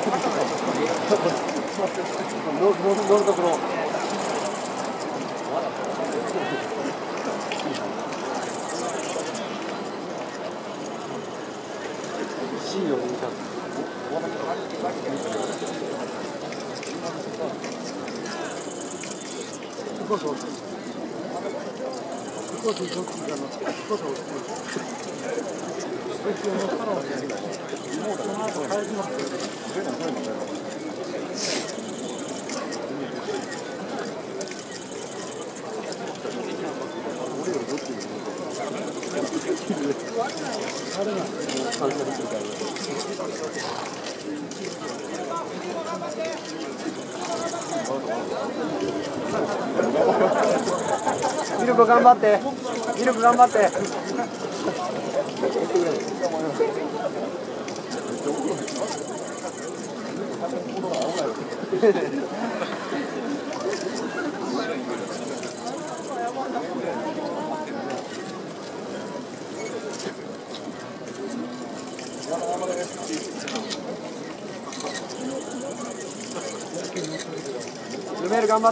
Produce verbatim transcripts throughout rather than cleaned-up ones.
乗るところ。シーンを見た。そうそう。少しそっちが乗って、少し落ちてる。もうその後帰りますよ。ミルク頑張って、ミルク頑張って。ルメール頑張って。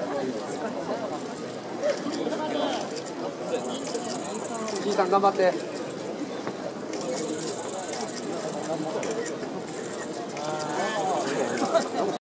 じいさん頑張って。